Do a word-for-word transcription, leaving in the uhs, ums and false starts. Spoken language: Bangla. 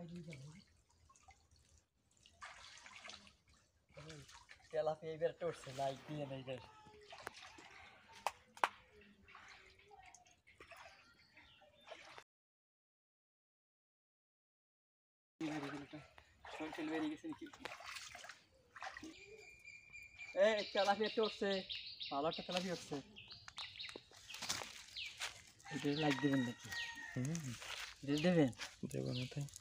তেলাপিয়া এবার টরছে লাইক দিয়ে নেই বেশ শৈল বেরিয়ে গেছে নাকি এ তেলাপিয়া টরছে ভালো একটা তেলাপিয়া হচ্ছে এটা লাইক দেবেন নাকি দেবেন দেবেন না তাই